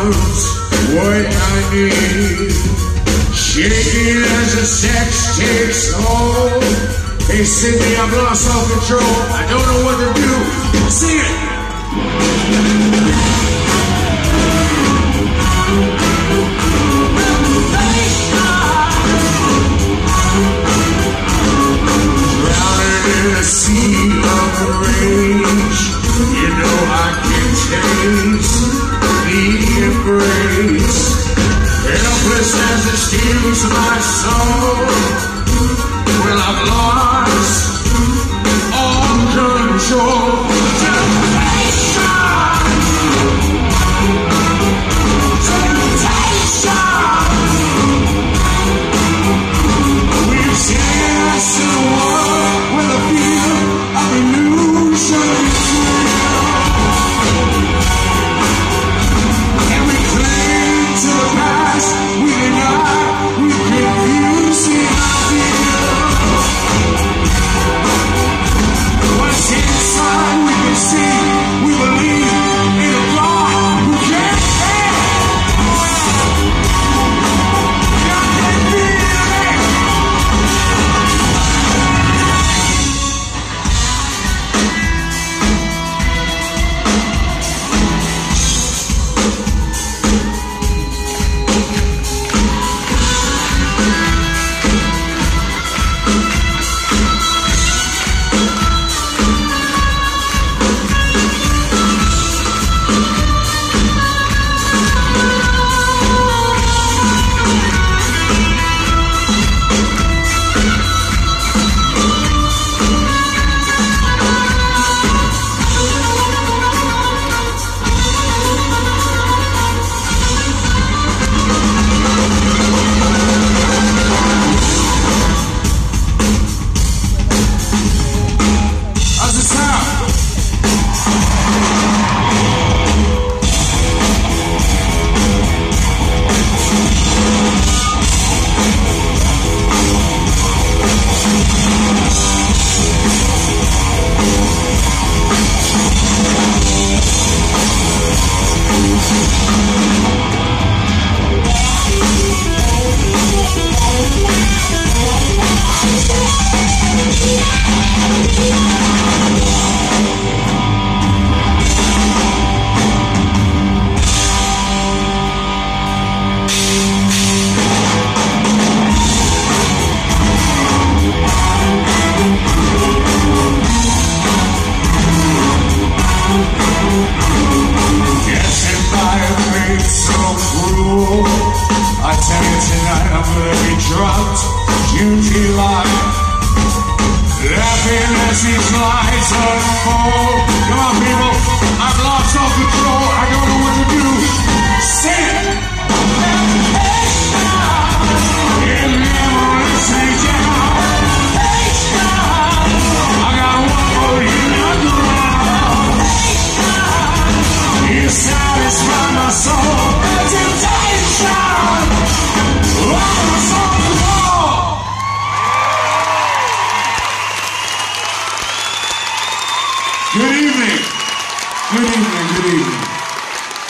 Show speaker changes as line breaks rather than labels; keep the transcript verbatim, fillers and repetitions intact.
arms, what I need. Shaking as the sex takes hold. Hey Sydney, I've lost all control. I don't know what to do. Sing it. Drowning in a sea of rage. You know I can taste the embrace. Helpless as it steals my soul. Well, I've lost all control. Temptation, temptation. We've danced in a world where the feel of illusion is real, and we cling to the past. We deny, we confuse the ideal. What's inside we can see, we believe in a God who can't fail. God can feel it. Laughing as these lights unfold. Come on, people, I've lost all control. I don't know what to do. Sing it. In memory, sing down. I got one for you, not the ground. You satisfy my soul. Temptation. Oh, my soul. Good evening. Good evening. Good evening.